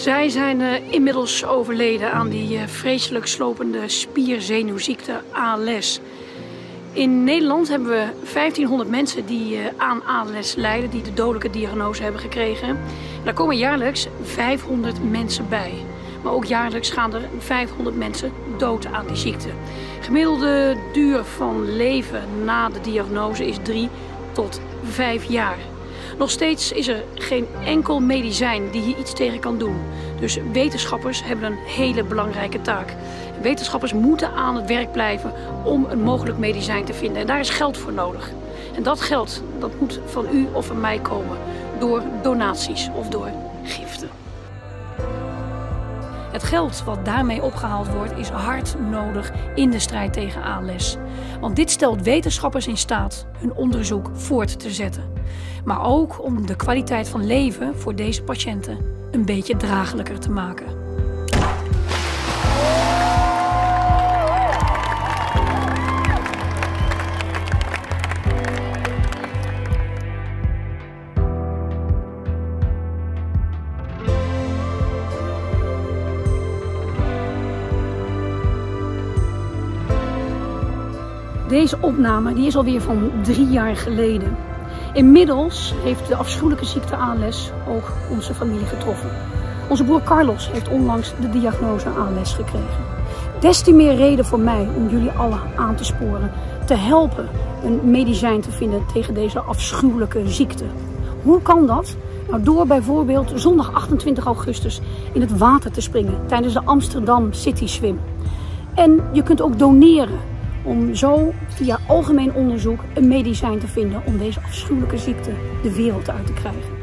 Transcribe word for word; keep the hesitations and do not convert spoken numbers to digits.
Zij zijn uh, inmiddels overleden aan die uh, vreselijk slopende spierzenuwziekte A L S. In Nederland hebben we vijftienhonderd mensen die uh, aan A L S lijden, die de dodelijke diagnose hebben gekregen. Daar komen jaarlijks vijfhonderd mensen bij. Maar ook jaarlijks gaan er vijfhonderd mensen dood aan die ziekte. Gemiddelde duur van leven na de diagnose is drie tot vijf jaar. Nog steeds is er geen enkel medicijn die hier iets tegen kan doen. Dus wetenschappers hebben een hele belangrijke taak. Wetenschappers moeten aan het werk blijven om een mogelijk medicijn te vinden. En daar is geld voor nodig. En dat geld dat moet van u of van mij komen door donaties of door giften. Het geld wat daarmee opgehaald wordt is hard nodig in de strijd tegen A L S. Want dit stelt wetenschappers in staat hun onderzoek voort te zetten. Maar ook om de kwaliteit van leven voor deze patiënten een beetje draaglijker te maken. Deze opname die is alweer van drie jaar geleden. Inmiddels heeft de afschuwelijke ziekte A L S ook onze familie getroffen. Onze broer Carlos heeft onlangs de diagnose A L S gekregen. Des te meer reden voor mij om jullie allen aan te sporen, te helpen een medicijn te vinden tegen deze afschuwelijke ziekte. Hoe kan dat? Nou, door bijvoorbeeld zondag achtentwintig augustus in het water te springen tijdens de Amsterdam City Swim. En je kunt ook doneren om zo via algemeen onderzoek een medicijn te vinden om deze afschuwelijke ziekte de wereld uit te krijgen.